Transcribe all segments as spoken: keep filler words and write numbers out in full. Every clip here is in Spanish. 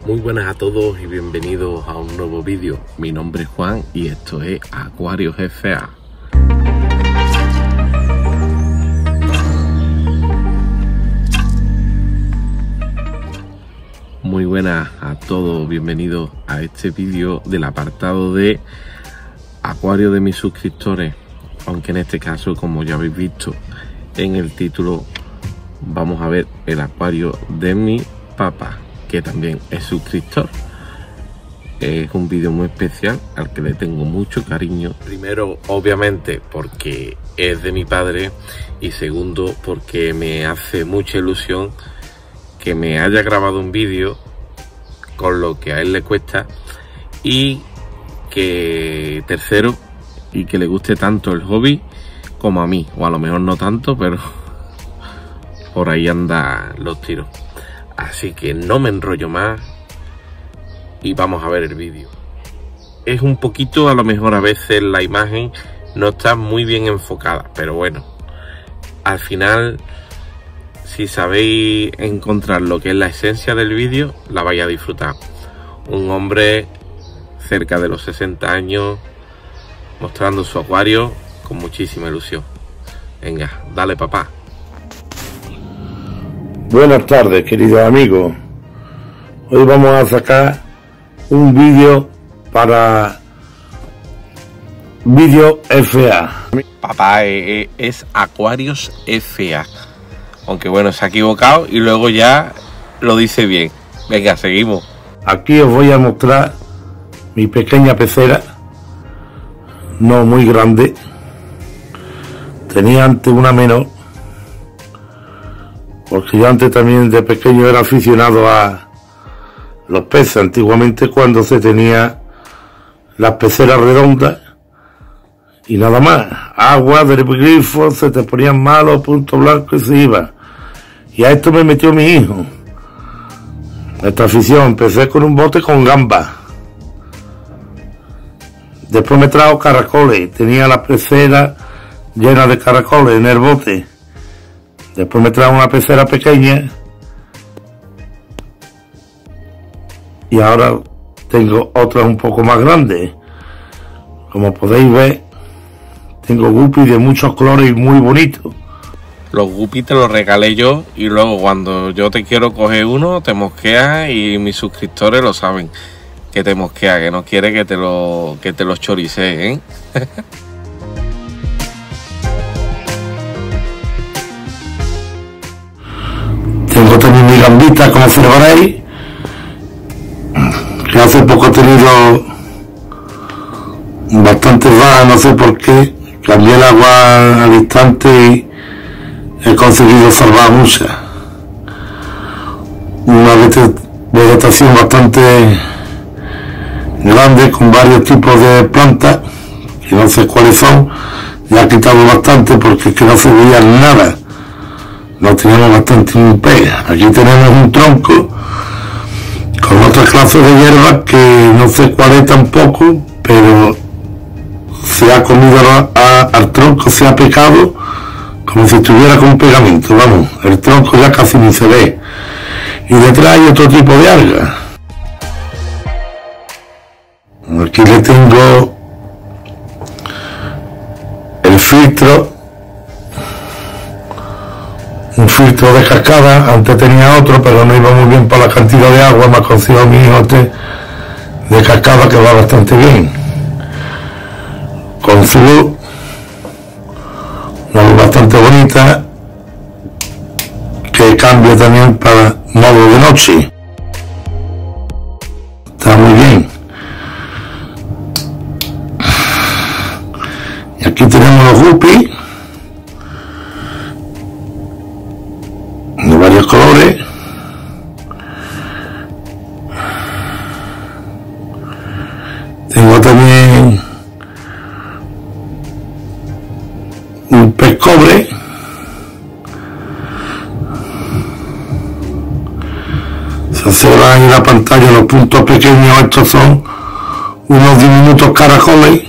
Muy buenas a todos y bienvenidos a un nuevo vídeo. Mi nombre es Juan y esto es Acuarios F A. Muy buenas a todos, bienvenidos a este vídeo del apartado de Acuario de mis suscriptores. Aunque en este caso, como ya habéis visto en el título, vamos a ver el acuario de mi papá, que también es suscriptor. Es un vídeo muy especial al que le tengo mucho cariño. Primero, obviamente, porque es de mi padre, y segundo, porque me hace mucha ilusión que me haya grabado un vídeo con lo que a él le cuesta, y que tercero, y que le guste tanto el hobby como a mí, o a lo mejor no tanto, pero por ahí andan los tiros. Así que no me enrollo más y vamos a ver el vídeo. Es un poquito, a lo mejor a veces la imagen no está muy bien enfocada, pero bueno, al final, si sabéis encontrar lo que es la esencia del vídeo, la vais a disfrutar. Un hombre cerca de los sesenta años mostrando su acuario con muchísima ilusión. Venga, dale papá. Buenas tardes, queridos amigos. Hoy vamos a sacar un vídeo para Vídeo F A. Papá es, es Acuarios F A. Aunque bueno, se ha equivocado y luego ya lo dice bien. Venga, seguimos. Aquí os voy a mostrar mi pequeña pecera. No muy grande. Tenía antes una menor, porque yo antes también de pequeño era aficionado a los peces. Antiguamente, cuando se tenía las peceras redondas y nada más, agua del grifo, se te ponían malos, punto blanco y se iba. Y a esto me metió mi hijo, esta afición. Empecé con un bote con gambas, después me trajo caracoles, tenía la pecera llena de caracoles en el bote. Después me trajo una pecera pequeña y ahora tengo otra un poco más grande. Como podéis ver, tengo guppies de muchos colores y muy bonitos. Los guppies te los regalé yo, y luego cuando yo te quiero coger uno te mosqueas, y mis suscriptores lo saben, que te mosquea, que no quiere que te lo que te los chorice, ¿eh? Tengo también mi gambita, como observaréis, que hace poco he tenido bastante baja, no sé por qué. Cambié el agua al instante y he conseguido salvar muchas. Una vegetación bastante grande con varios tipos de plantas, que no sé cuáles son. Ya he quitado bastante porque es que no se veía nada. No tenemos bastante un pez. Aquí tenemos un tronco con otras clases de hierbas que no sé cuál es tampoco, pero se ha comido a, a, al tronco, se ha picado como si estuviera con pegamento. Vamos, el tronco ya casi ni se ve. Y detrás hay otro tipo de alga. Aquí le tengo el filtro, un filtro de cascada. Antes tenía otro, pero no iba muy bien por la cantidad de agua. Me ha conseguido mi hijo este de cascada, que va bastante bien, con su luz, una luz bastante bonita, que cambia también para modo de noche. Está muy bien. Y aquí tenemos los guppies de varios colores. Tengo también un pez cobre. Se observan en la pantalla los puntos pequeños. Estos son unos diminutos caracoles,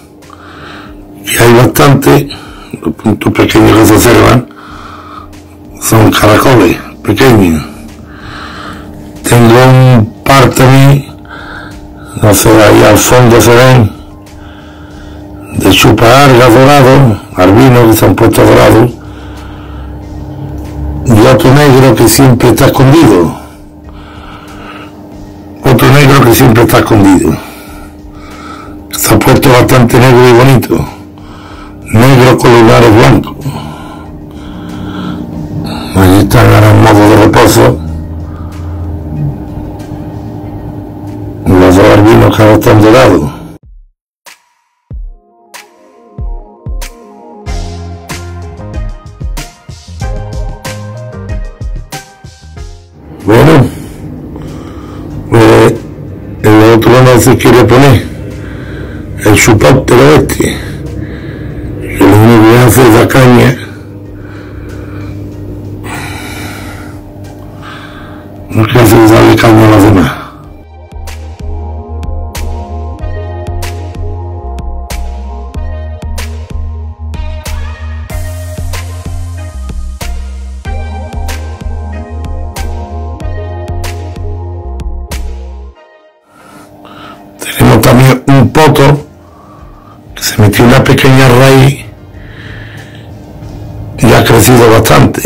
y hay bastante. Los puntos pequeños que se observan son caracoles pequeños. Tengo un par Artemis, no sé, ahí al fondo se ven, de chupa-algas dorados, albinos que se han puesto dorados, y otro negro que siempre está escondido, otro negro que siempre está escondido, se ha puesto bastante negro y bonito, negro con lunares blancos. Allí están ahora en modo de reposo los dos albinos que ahora están dorados. Bueno, pues el otro no se quiere poner el chupóptero este, que lo único que hace es la caña. No es que hace darle caña a los demás. Tenemos también un poto que se metió una pequeña raíz y ha crecido bastante.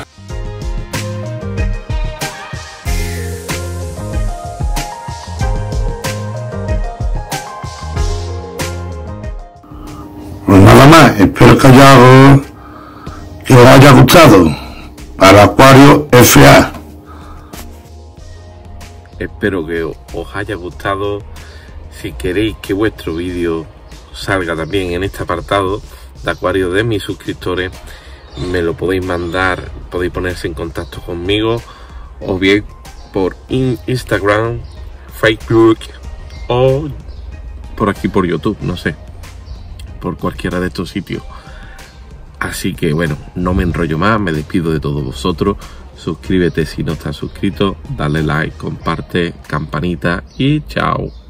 Pues nada más, espero que, haya, que os haya gustado. Para Acuario F A. Espero que os haya gustado. Si queréis que vuestro vídeo salga también en este apartado de Acuario de mis suscriptores, me lo podéis mandar, podéis ponerse en contacto conmigo, o bien por Instagram, Facebook o por aquí por YouTube, no sé, por cualquiera de estos sitios. Así que bueno, no me enrollo más, me despido de todos vosotros. Suscríbete si no estás suscrito, dale like, comparte, campanita y chao.